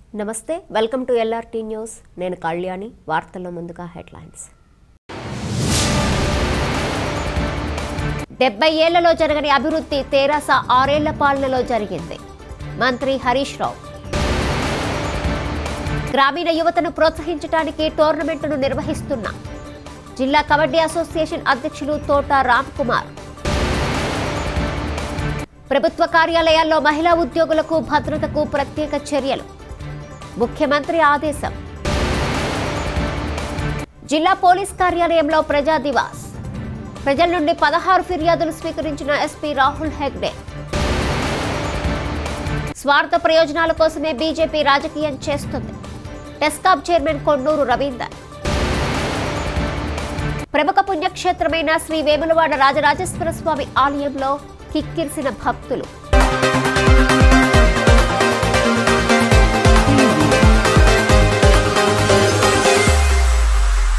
నమస్తే welcome to LRT news నేను కళ్యాణి వార్తల్లో ముందుగా హెడ్లైన్స్ 70 ఏళ్లలో జరగని అభివృద్ధి తెరాస 6 ఏళ్ల పాలనలో జరిగింది మంత్రి హరీష్ రావు గ్రామీణ యువతను ప్రోత్సహించడానికి టోర్నమెంట్ను నిర్వహిస్తున్న జిల్లా కబడ్డీ అసోసియేషన్ అధ్యక్షులు తోట రామ్ కుమార్ ప్రభుత్వ కార్యాలయాల్లో మహిళా ఉద్యోగులకు భద్రతకు ప్రత్యేక చర్యలు ముఖ్యమంత్రి ఆదేశం జిల్లా పోలీస్ కార్యాలయంలో ప్రజా దివాస్ ప్రజల నుండి 16 ఫిర్యాదులు స్వీకరించిన ఎస్పీ రాహుల్ హెగ్డే స్వార్థ ప్రయోజనాల కోసమే బీజేపీ రాజకీయం చేస్తుంది టెస్కాబ్ చైర్మన్ కొండూరు రవీందర్ ప్రముఖ పుణ్యక్షేత్రమైన శ్రీ వేములవాడ రాజరాజేశ్వర స్వామి ఆలయంలో కిక్కిరిసిన భక్తులు